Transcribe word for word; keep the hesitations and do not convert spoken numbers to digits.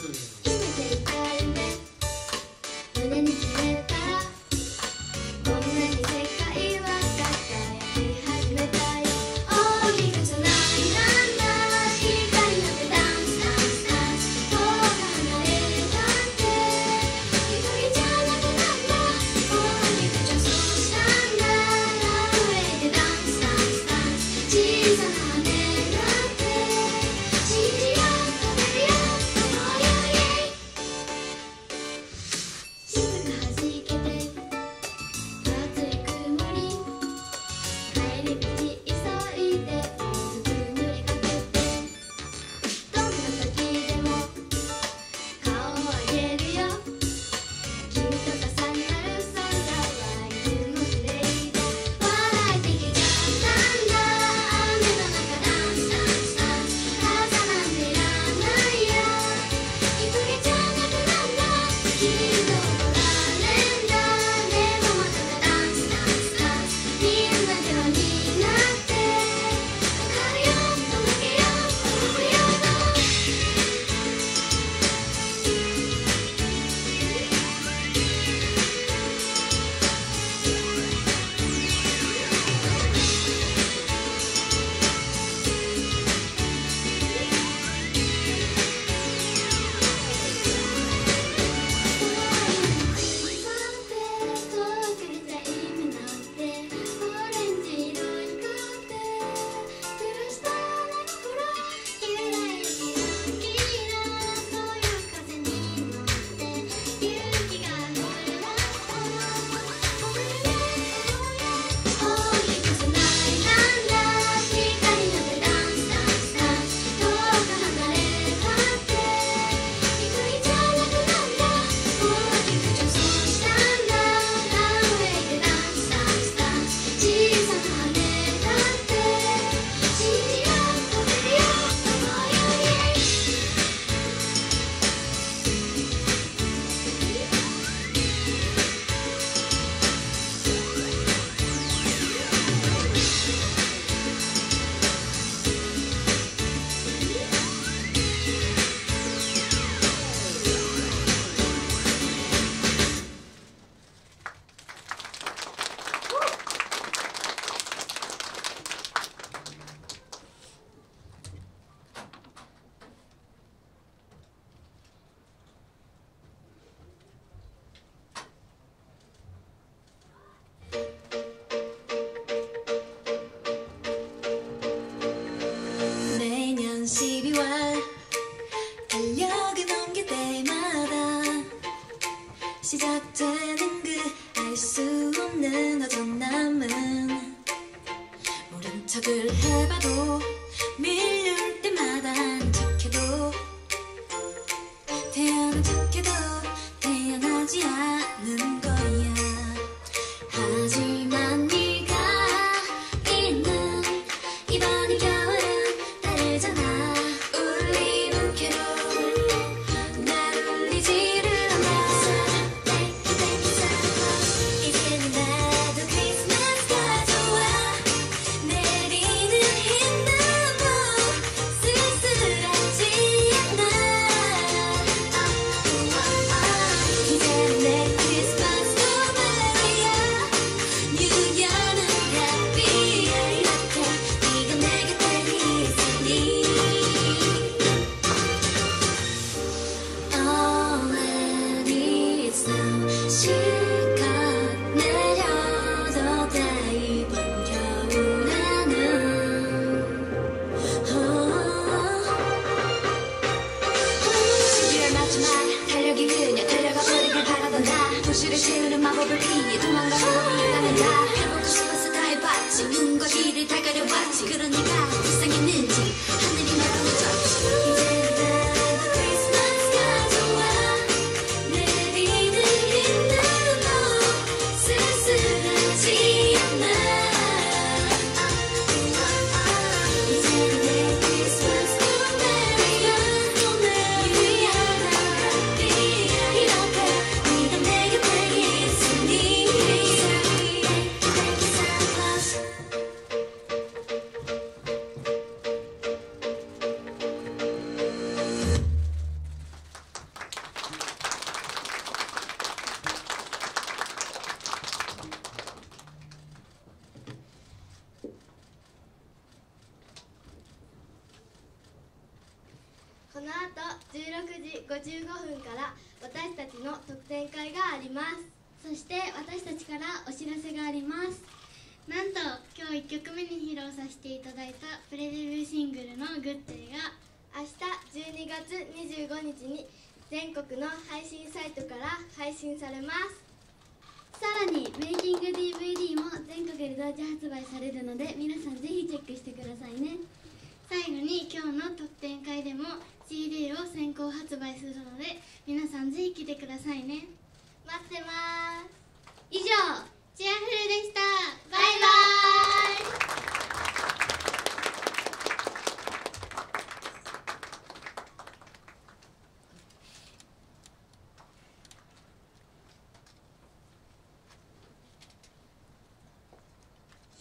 십이월 달력을 넘길 때마다 시작되는 그 알 수 없는 어전남은 모른 척을 해봐도 밀릴 때마다 아닌 척해도 태어난 척해도 태어나지 않는 거야. 하지만 네가 있는 이번 겨울은 다르잖아. 울리는 괴로움 날 울리지를 않아. 이제는 나도 크리스마스가 좋아. 내리는 흰 눈물 쓸쓸하지 않아. 이제는 내 크리스마스도 메리야. 뉴이어는 해피야. 이렇게 네가 내 곁에 있으니 Already it's now. 시간 내려도 돼 이번 겨울에는. 십이월 마지막 달력이 그냥 달려가 버리길 바라던 나. 도시를 채우는 마법을 피해 도망가는 법이 있다면 나 해보고 싶어서 다 해봤지. 눈과 귀를 다 가려봤지. 그러니까 불쌍했는지 하늘이 날 보내줬지. 이제는 나도 크리스마스가 좋아. 내리는 흰 눈도 쓸쓸하지 않아. 이제는 내 크리스마스도 메리야. 유일한 해피야. 이렇게 네가 내 곁에 있으니. Thank you so much. じごじゅうごふんから私たちの特典会があります。 そして私たちからお知らせがあります。なんと今日いっきょくめに披露させていただいたプレデビューシングルの「グッデイ」が明日じゅうにがつにじゅうごにちに全国の配信サイトから配信されます。 さらにメイキング ディーブイディー も全国で同時発売されるので、皆さんぜひチェックしてくださいね。最後に今日の特典会でも シーディー を先行発売するので、皆さんぜひ来てくださいね。 待ってます。